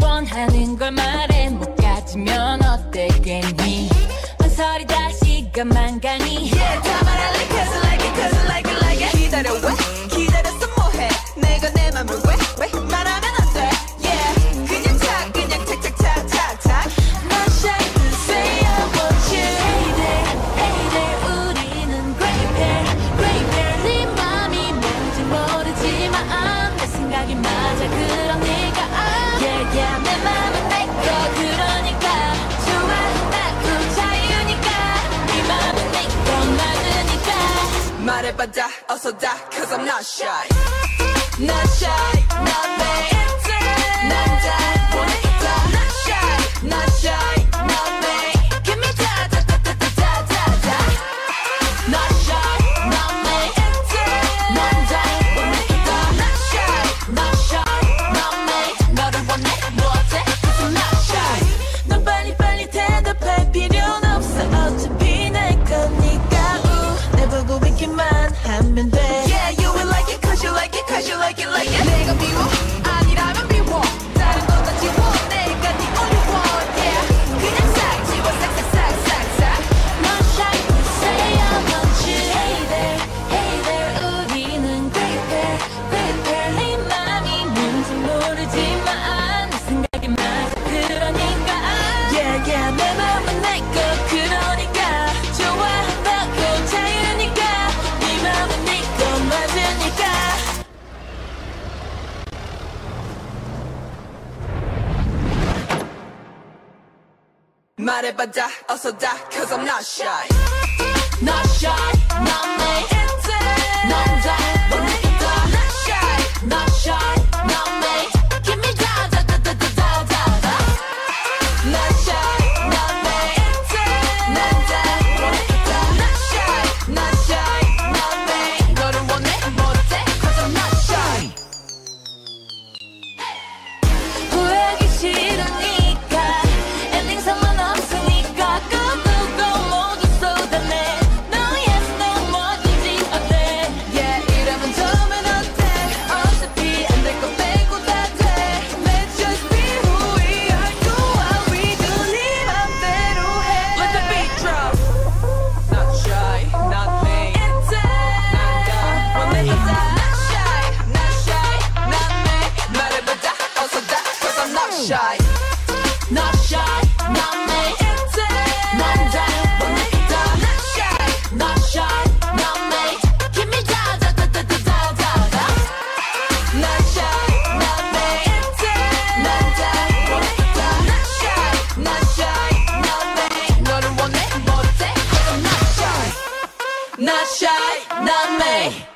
원하는 걸 말해 못 가지면 어때 괜히 한설이 다 시간만 가니 Yeah 다 말할래 cause I like it cause I like it like it 기다려 왜 기다렸어 뭐해 내가 내 맘을 왜 말하면 안 돼 Yeah 그냥 착 그냥 착착착착착 Not shy to say I want you Hey there hey there 우리는 great pair 네 맘이 뭔지 모르지만 내 생각이 맞아 그러니까 Yeah yeah 내 맘은 내 거 그러니까 좋아한다고 자유니까 네 맘은 내 거 맞으니까 말해봐 다 어서 다 cause I'm not shy Not shy not me 난다 보니까 Not shy not shy not me Give me da Not shy not me 난다 보니까 Not shy Not shy not me 너를 원해 뭐 어때 cause I'm not shy 넌 빨리빨리 대답할 필요는 없어 어차피 내 거니까 내 보고 있기만 하면 돼 Yeah you will like it cause you like it cause you like it like it 내가 미워 아니라면 미워 다른 건 다 지워 내가 the only one Yeah 그냥 싹 지워 싹싹싹싹싹 Not shy to say I want you Hey there 우리는 great pair 네 맘이 뭔지 모르지만 내 생각이 맞아 그러니까 Yeah yeah 내 맘은 내 거 그러니까 좋아한다고 자유니까 네 맘은 네 거 맞으니까 말해봐 다 어서 다 cause I'm not shy Not shy not me 난다 보니까 Not shy Not shy not me Give me da Not shy not me 난다 보니까 Not shy not shy not me 너를 원해 뭐 어때 cause I'm not shy 후회하기 싫으니까 엔딩 상관없으니까 끄고 모두 쏟아내 No yes no 뭐든지 어때 Yeah 이러면 처음엔 어때 어차피 안 될 거 빼고 다돼 Let's just be who we are Do what we do 네 맘대로 해 Let the beat drop Not shy not me 난다 원해봐 다 Not shy not shy not me 말해봐 다 어서 다 cause I'm not shy Not shy not me 난다 보니까 Not shy Not shy not me Give me da Not shy not me 난다 보니까 Not shy not shy not me 너를 원해 뭐 어때 cause I'm not shy Not shy not me